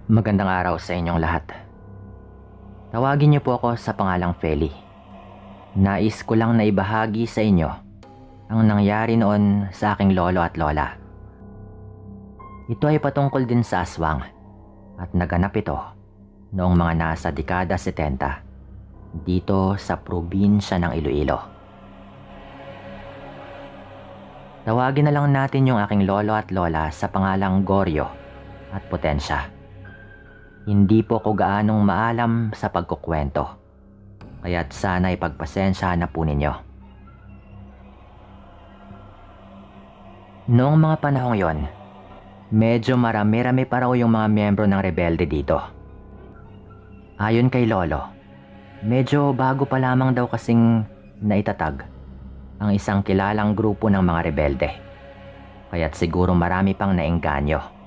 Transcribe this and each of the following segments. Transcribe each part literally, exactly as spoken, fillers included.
Magandang araw sa inyong lahat. Tawagin niyo po ako sa pangalang Feli. Nais ko lang na ibahagi sa inyo ang nangyari noon sa aking lolo at lola. Ito ay patungkol din sa aswang at naganap ito noong mga nasa dekada setenta dito sa probinsya ng Iloilo. Tawagin na lang natin yung aking lolo at lola sa pangalang Goryo at Potensya. Hindi po ko gaanong maalam sa pagkukwento, kaya't sana ipagpasensya na po ninyo. Noong mga panahong yon, medyo marami-rami pa raw yung mga miyembro ng rebelde dito. Ayon kay Lolo, medyo bago pa lamang daw kasing naitatag ang isang kilalang grupo ng mga rebelde, kaya't siguro marami pang naengganyo.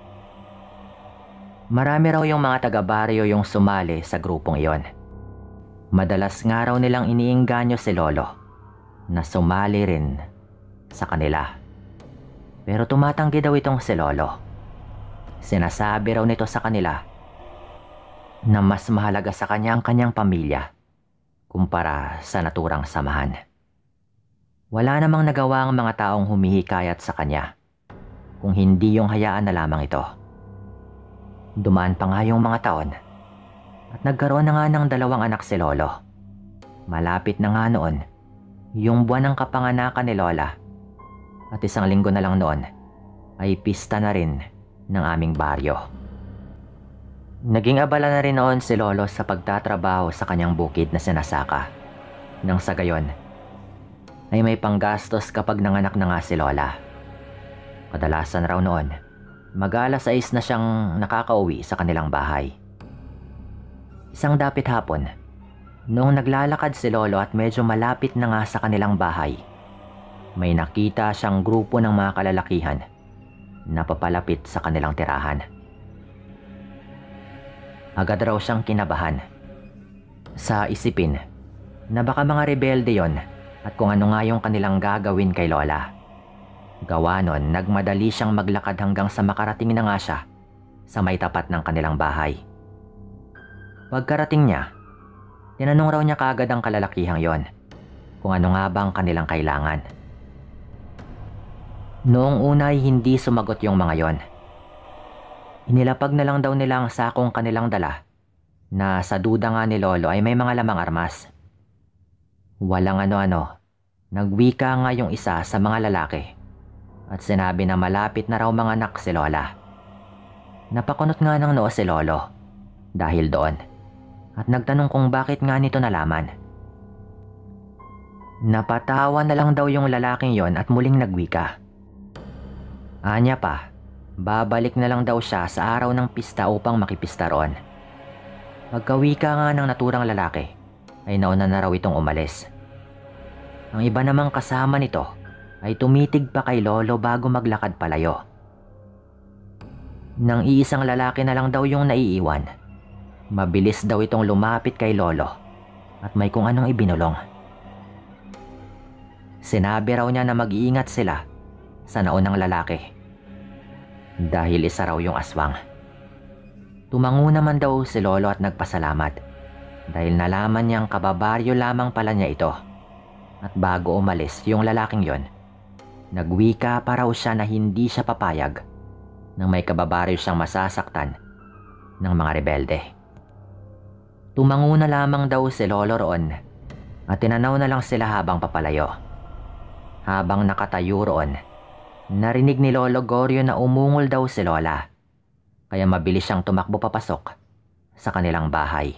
Marami raw yung mga taga-baryo yung sumali sa grupong iyon. Madalas nga raw nilang iniengganyo si Lolo na sumali rin sa kanila. Pero tumatanggi daw itong si Lolo. Sinasabi raw nito sa kanila na mas mahalaga sa kanya ang kanyang pamilya kumpara sa naturang samahan. Wala namang nagawa ang mga taong humihikayat sa kanya kung hindi yung hayaan na lamang ito. Dumaan pa nga yung mga taon at nagkaroon na nga ng dalawang anak si Lolo. Malapit na nga noon yung buwan ng kapanganakan ni Lola at isang linggo na lang noon ay pista na rin ng aming baryo. Naging abala na rin noon si Lolo sa pagtatrabaho sa kanyang bukid na sinasaka. Nang sa gayon ay may panggastos kapag nanganak na nga si Lola. Kadalasan raw noon mag-alas sais na siyang nakakauwi sa kanilang bahay. Isang dapit hapon, noong naglalakad si Lolo at medyo malapit na nga sa kanilang bahay, may nakita siyang grupo ng mga kalalakihan na papalapit sa kanilang tirahan. Agad raw siyang kinabahan. Sa isipin na baka mga rebelde yon at kung ano nga yung kanilang gagawin kay Lola. Gawa nun, nagmadali siyang maglakad hanggang sa makarating na nga siya sa may tapat ng kanilang bahay. Pagkarating niya, tinanong raw niya kaagad ang kalalakihang yon kung ano nga ba ang kanilang kailangan. Noong una ay hindi sumagot yung mga yon. Inilapag na lang daw nila ang sakong kanilang dala na sa duda nga ni Lolo ay may mga lamang armas. Walang ano-ano, nagwika nga yung isa sa mga lalaki at sinabi na malapit na raw mga anak si Lola. Napakunot nga ng noo si Lolo dahil doon at nagtanong kung bakit nga nito nalaman. Napatawa na lang daw yung lalaking yon at muling nagwika. Anya pa, babalik na lang daw siya sa araw ng pista upang makipista roon. Pagkawika nga ng naturang lalaki ay nauna na raw itong umalis. Ang iba namang kasama nito ay tumitig pa kay Lolo bago maglakad palayo. Nang iisang lalaki na lang daw yung naiiwan, mabilis daw itong lumapit kay Lolo at may kung anong ibinulong. Sinabi raw niya na mag-iingat sila sa naunang lalaki dahil isa raw yung aswang. Tumango naman daw si Lolo at nagpasalamat dahil nalaman niyang kababaryo lamang pala niya ito. At bago umalis yung lalaking yon, nagwika pa raw siya na hindi siya papayag nang may kababaryo siyang masasaktan ng mga rebelde. Tumango na lamang daw si Lolo roon at tinanaw na lang sila habang papalayo. Habang nakatayo roon, narinig ni Lolo Goryo na umungol daw si Lola, kaya mabilis siyang tumakbo papasok sa kanilang bahay.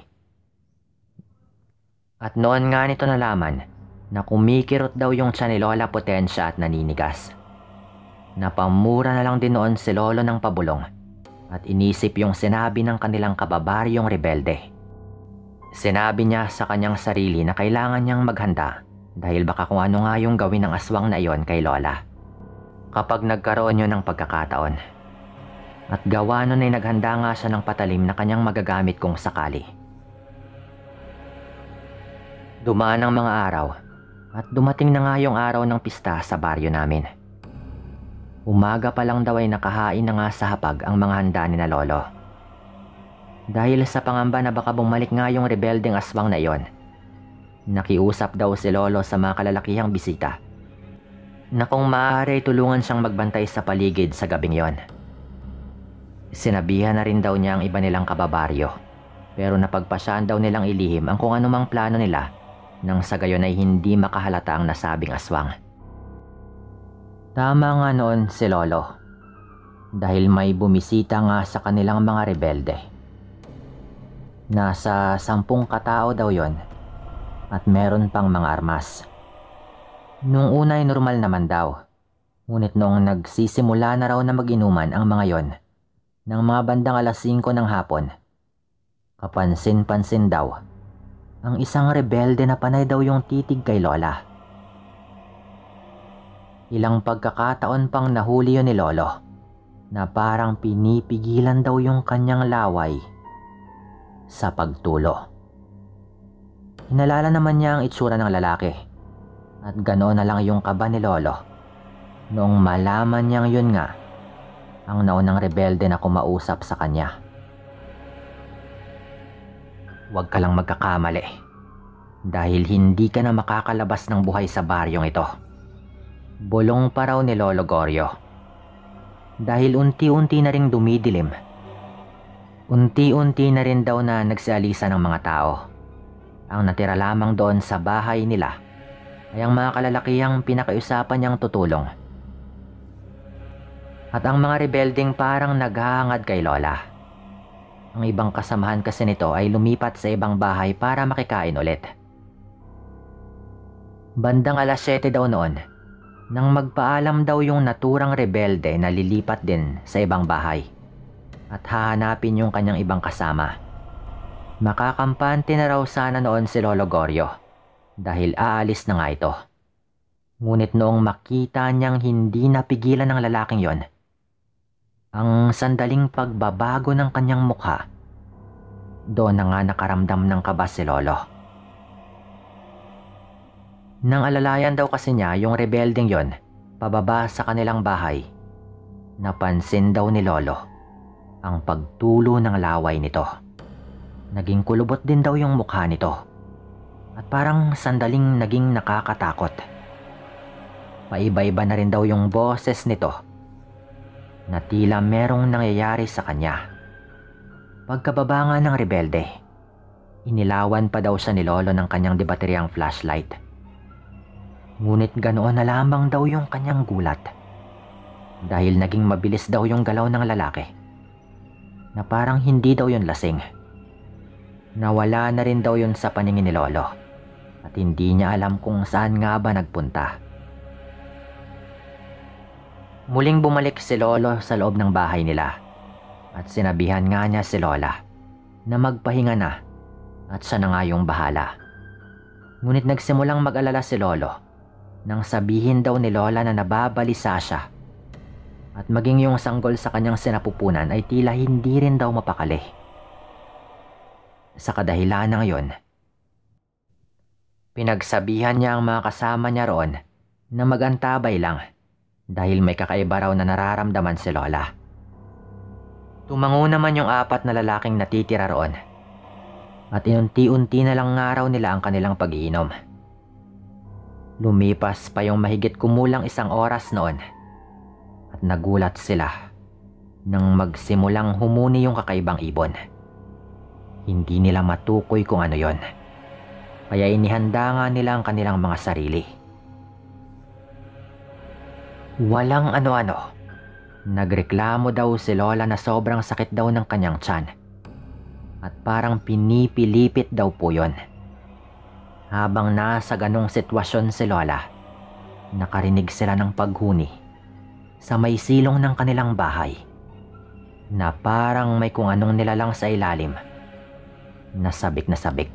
At noon nga nito nalaman na kumikirot daw yung tiyan ni Lola Potensya at naninigas. Napamura na lang din noon si Lolo ng pabulong at inisip yung sinabi ng kanilang kababaryong rebelde. Sinabi niya sa kanyang sarili na kailangan niyang maghanda dahil baka kung ano nga yung gawin ng aswang na iyon kay Lola kapag nagkaroon yun ng pagkakataon. At gawa nun ay naghanda nga siya ng patalim na kanyang magagamit kung sakali. Dumaan ang mga araw at dumating na nga yung araw ng pista sa baryo namin. Umaga pa lang daw ay nakahain na nga sa hapag ang mga handa ni na Lolo. Dahil sa pangamba na baka bumalik nga yung rebeldeng aswang na iyon. Nakiusap daw si Lolo sa mga kalalakihang bisita na kung maaari tulungan siyang magbantay sa paligid sa gabing yon. Sinabihan na rin daw niya ang iba nilang kababaryo, pero napagpasyaan daw nilang ilihim ang kung anumang plano nila nang sa gayon ay hindi makahalata ang nasabing aswang. Tama nga noon si Lolo, dahil may bumisita nga sa kanilang mga rebelde. Nasa sampung katao daw yon at meron pang mga armas. Nung una ay normal naman daw, ngunit noong nagsisimula na raw na mag-inuman ang mga yon, ng mga bandang alas singko ng hapon, kapansin-pansin daw, ang isang rebelde na panay daw yung titig kay Lola. Ilang pagkakataon pang nahuli yun ni Lolo, na parang pinipigilan daw yung kanyang laway sa pagtulo. Hinalala naman niya ang itsura ng lalaki at ganoon na lang yung kaba ni Lolo noong malaman niyang yun nga ang naunang rebelde na kumausap sa kanya. Huwag ka lang magkakamali dahil hindi ka na makakalabas ng buhay sa baryong ito. Bulong pa raw ni Lolo Goryo. Dahil unti-unti na ring dumidilim. Unti-unti na rin daw na nagsialisa ng mga tao. Ang natira lamang doon sa bahay nila ay ang mga kalalakihang pinakaiusapan niyang tutulong. At ang mga rebelding parang naghahangad kay Lola. Ang ibang kasamahan kasi nito ay lumipat sa ibang bahay para makikain ulit. Bandang alas siyete daw noon, nang magpaalam daw yung naturang rebelde na lilipat din sa ibang bahay at hahanapin yung kanyang ibang kasama. Makakampante na raw sana noon si Lolo Goryo dahil aalis na nga ito. Ngunit noong makita niyang hindi napigilan ng lalaking yon, ang sandaling pagbabago ng kanyang mukha, doon na nga nakaramdam ng kaba si Lolo. Nang alalayan daw kasi niya yung rebelding yon pababa sa kanilang bahay, napansin daw ni Lolo ang pagtulo ng laway nito. Naging kulubot din daw yung mukha nito at parang sandaling naging nakakatakot. Paiba-iba na rin daw yung boses nito na tila merong nangyayari sa kanya. Pagkababa nga ng rebelde, inilawan pa daw siya ni Lolo ng kanyang debateryang flashlight. Ngunit ganoon na lamang daw yung kanyang gulat dahil naging mabilis daw yung galaw ng lalaki na parang hindi daw yun lasing. Nawala na rin daw yun sa paningin ni Lolo at hindi niya alam kung saan nga ba nagpunta. Muling bumalik si Lolo sa loob ng bahay nila at sinabihan nga niya si Lola na magpahinga na at siya na nga yung bahala. Ngunit nagsimulang mag-alala si Lolo nang sabihin daw ni Lola na nababalisa siya at maging yung sanggol sa kanyang sinapupunan ay tila hindi rin daw mapakali. Sa kadahilan ng yon, pinagsabihan niya ang mga kasama niya roon na magantabay lang dahil may kakaiba raw na nararamdaman si Lola. Tumango naman yung apat na lalaking natitira roon at inunti-unti na lang nga raw nila ang kanilang pag-iinom. Lumipas pa yung mahigit kumulang isang oras noon at nagulat sila nang magsimulang humuni yung kakaibang ibon. Hindi nila matukoy kung ano yon, kaya inihanda nga nila ang kanilang mga sarili. Walang ano-ano, nagreklamo daw si Lola na sobrang sakit daw ng kanyang tiyan at parang pinipilipit daw po yon. Habang nasa ganong sitwasyon si Lola, nakarinig sila ng paghuni sa may silong ng kanilang bahay na parang may kung anong nilalang sa ilalim. Nasabik na sabik.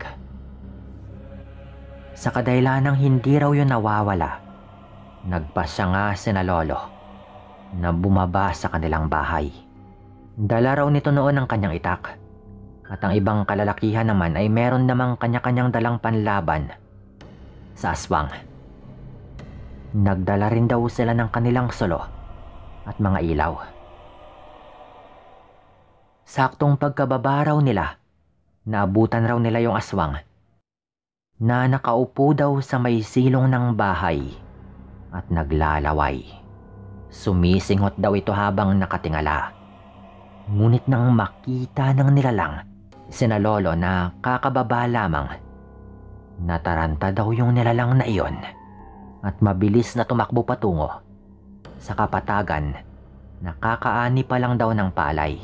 Sa kadahilanang hindi raw yun nawawala, nagpasya nga sina Lolo na bumaba sa kanilang bahay. Dala raw nito noon ang kanyang itak at ang ibang kalalakihan naman ay meron namang kanya-kanyang dalang panlaban sa aswang. Nagdala rin daw sila ng kanilang solo at mga ilaw. Saktong pagkababa raw nila, naabutan raw nila yung aswang na nakaupo daw sa may silong ng bahay at naglalaway. Sumisinghot daw ito habang nakatingala. Ngunit nang makita ng nilalang sina Lolo na kakababa lamang, nataranta daw yung nilalang na iyon at mabilis na tumakbo patungo sa kapatagan na kakaani pa lang daw ng palay.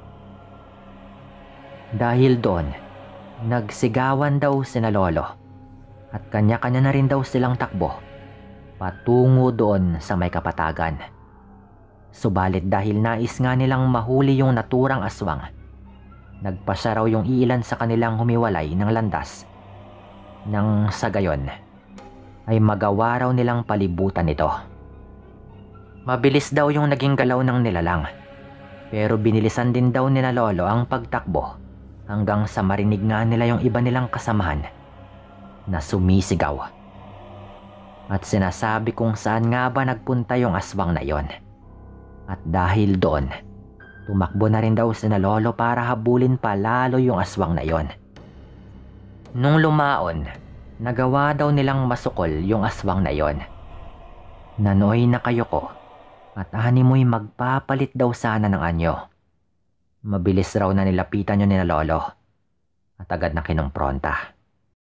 Dahil doon, nagsigawan daw sina Lolo at kanya-kanya na rin daw silang takbo patungo doon sa may kapatagan. Subalit dahil nais nga nilang mahuli yung naturang aswang, nagpasya raw yung iilan sa kanilang humiwalay ng landas nang sa gayon ay magawa raw nilang palibutan ito. Mabilis daw yung naging galaw ng nilalang, pero binilisan din daw nila Lolo ang pagtakbo hanggang sa marinig nga nila yung iba nilang kasamahan na sumisigaw. At sinasabi kung saan nga ba nagpunta yung aswang na yon. At dahil doon, tumakbo na rin daw sina Lolo para habulin pa lalo yung aswang na yon. Nung lumaon, nagawa daw nilang masukol yung aswang na yon. Nanoy na kayo ko at ani mo'y magpapalit daw sana ng anyo. Mabilis raw na nilapitan yun ni Lolo at agad na kinumpronta.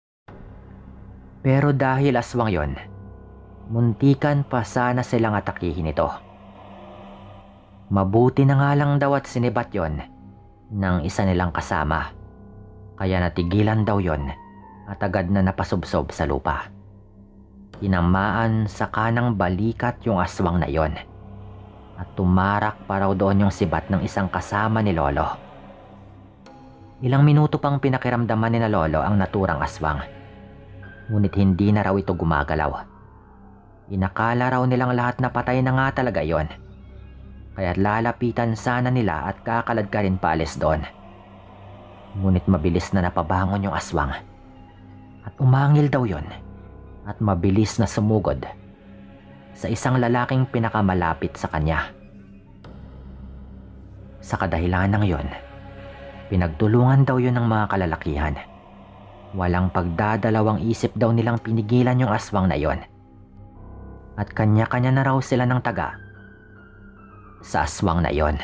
Pero dahil aswang yon, muntikan pa sana silang atakihin ito. Mabuti na nga lang daw at sinibat yon ng isa nilang kasama, kaya natigilan daw yon at agad na napasubsob sa lupa. Tinamaan sa kanang balikat yung aswang na yon at tumarak pa raw doon yung sibat ng isang kasama ni Lolo. Ilang minuto pang pinakiramdaman ni na Lolo ang naturang aswang, ngunit hindi na raw ito gumagalaw. Inakala raw nilang lahat na patay na nga talaga yon, kaya't lalapitan sana nila at kakalad ka rin paalis doon. Ngunit mabilis na napabangon yung aswang at umangil daw yon at mabilis na sumugod sa isang lalaking pinakamalapit sa kanya. Sa kadahilan ng yon, pinagtulungan daw yon ng mga kalalakihan. Walang pagdadalawang isip daw nilang pinigilan yung aswang na yon. At kanya-kanya na raw sila ng taga sa aswang na yon.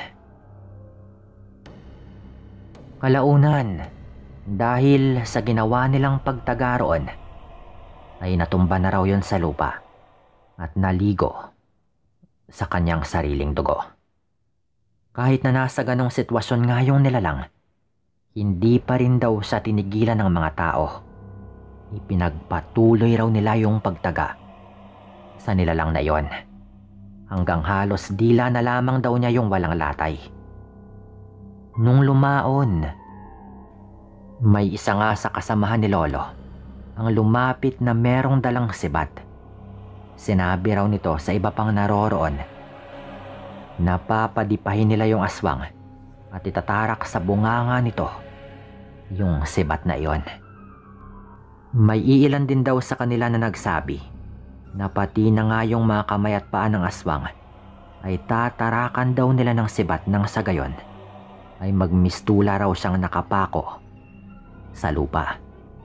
Kalaunan, dahil sa ginawa nilang pagtaga roon, ay natumba na raw yon sa lupa at naligo sa kanyang sariling dugo. Kahit na nasa ganong sitwasyon nga yung nilalang, hindi pa rin daw siya tinigilan ng mga tao. Ipinagpatuloy raw nila yung pagtaga sa nilalang na yon, hanggang halos dila na lamang daw niya yung walang latay. Nung lumaon, may isa nga sa kasamahan ni Lolo ang lumapit na merong dalang sibat. Sinabi raw nito sa iba pang naroroon na papadipahin nila yung aswang at itatarak sa bunganga nito yung sibat na iyon. May iilan din daw sa kanila na nagsabi na pati na nga yung mga kamay at paa ng aswang ay tatarakan daw nila ng sibat nang sa gayon ay magmistula raw siyang nakapako sa lupa.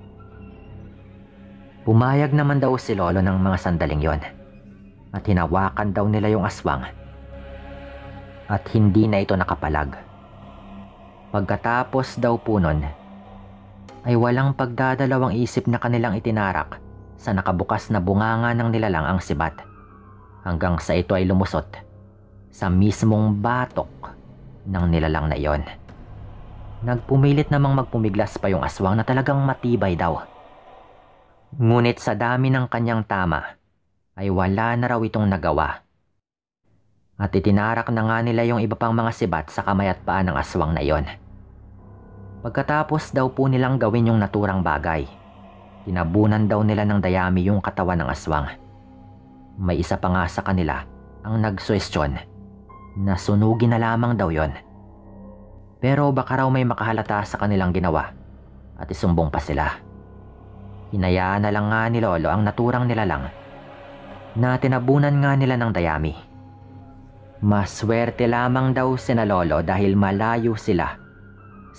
Pumayag naman daw si Lolo ng mga sandaling yon at hinawakan daw nila yung aswang at hindi na ito nakapalag. Pagkatapos daw po nun, ay walang pagdadalawang isip na kanilang itinarak sa nakabukas na bunganga ng nilalang ang sibat hanggang sa ito ay lumusot sa mismong batok ng nilalang na iyon. Nagpumilit namang magpumiglas pa yung aswang na talagang matibay daw. Ngunit sa dami ng kanyang tama ay wala na raw itong nagawa. At itinarak na nga nila yung iba pang mga sibat sa kamay at paa ng aswang na iyon. Pagkatapos daw po nilang gawin yung naturang bagay, tinabunan daw nila ng dayami yung katawan ng aswang. May isa pa nga sa kanila ang nagsuwestyon na sunugin na lamang daw yon. Pero baka raw may makahalata sa kanilang ginawa at isumbong pa sila. Hinayaan na lang nga ni Lolo ang naturang nilalang na tinabunan nga nila ng dayami. Maswerte lamang daw sina Lolo dahil malayo sila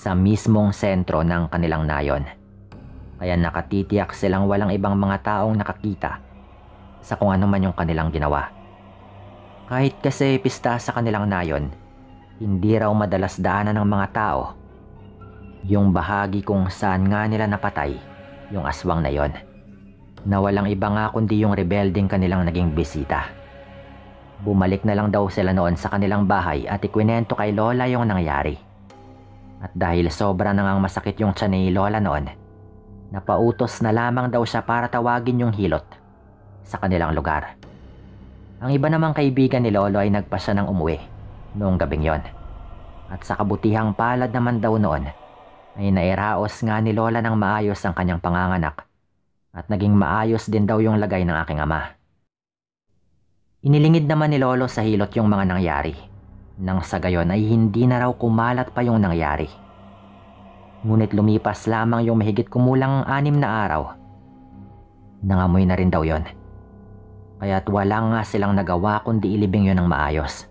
sa mismong sentro ng kanilang nayon. Kaya nakatitiyak silang walang ibang mga taong nakakita sa kung ano man yung kanilang ginawa. Kahit kasi pista sa kanilang nayon, hindi raw madalas daanan ng mga tao yung bahagi kung saan nga nila napatay yung aswang na yon, na walang iba nga kundi yung rebelding kanilang naging bisita. Bumalik na lang daw sila noon sa kanilang bahay at ikwinento kay Lola yung nangyari. At dahil sobra na ngang masakit yung tiyan ni Lola noon, napautos na lamang daw siya para tawagin yung hilot sa kanilang lugar. Ang iba namang kaibigan ni Lolo ay nagpasya ng umuwi noong gabing yon. At sa kabutihang palad naman daw noon, ay nairaos nga ni Lola ng maayos ang kanyang panganganak at naging maayos din daw yung lagay ng aking ama. Inilingid naman ni Lolo sa hilot yung mga nangyari, nang sa gayon ay hindi na raw kumalat pa yung nangyari. Ngunit lumipas lamang yung mahigit kumulang anim na araw. Nangamoy na rin daw yon. Kaya't wala nga silang nagawa kundi ilibing yon ng maayos.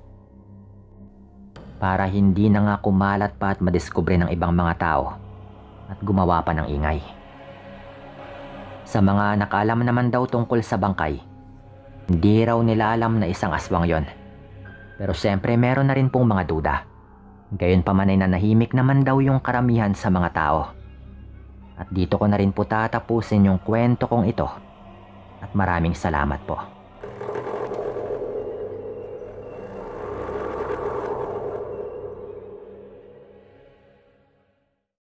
Para hindi na nga kumalat pa at madiskubre ng ibang mga tao at gumawa pa ng ingay. Sa mga nakaalam naman daw tungkol sa bangkay, hindi raw nila alam na isang aswang yon. Pero siyempre meron na rin pong mga duda. Gayon pa man ay nanahimik naman daw yung karamihan sa mga tao. At dito ko na rin po tatapusin yung kwento kong ito. At maraming salamat po.